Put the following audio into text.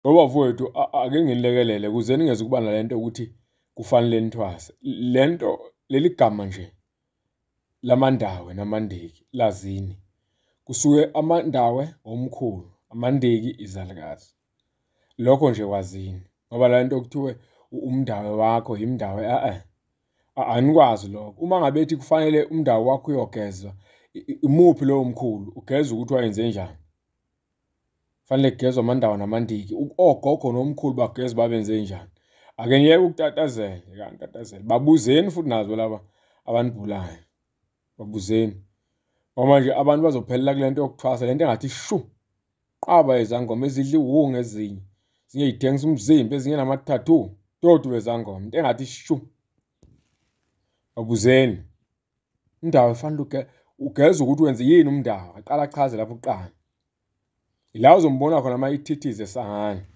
Ngoba mfowethu ake nginilekelele ukuze ningeze ukuba nalento ukuthi kufanele nithwase. Leli gama nje laMandawe naMandiki lazini. Kusuke aMandawe omkhulu, aMandiki izalukazi. Lokho nje kwazini. Ngoba lento kuthiwe umndawe wakho imndawe anikwazi lokho. Uma ngabe ethi kufanele umndawo wakho uyogezwa, imuphi lowo mkhulu? Ugeza ukuthi wayenze njani? Fanele kugezwe aMandawe naMandiki. Ogogo nomkhulu bageze babenze njani? Ake ngiyeke ukutatazela, kantatazela. Babuzeni futhi nazo laba abanibhulayo. Babuzeni. Ngoba nje abantu bazophelela kule nto yokuthwasa, lento engathi shu. Qaba izangoma ezidla iwunga ezinye. Ezinye zithengisa umzimba, ezinye nama-tattoo. Dodu wezangoma. Into engathi shu. Babuzeni. Indawo efanele ugeza ukuthi wenze yini umndawo. Aqala achaze lapho kuqala. La uzombona khona ama ithithize esangane.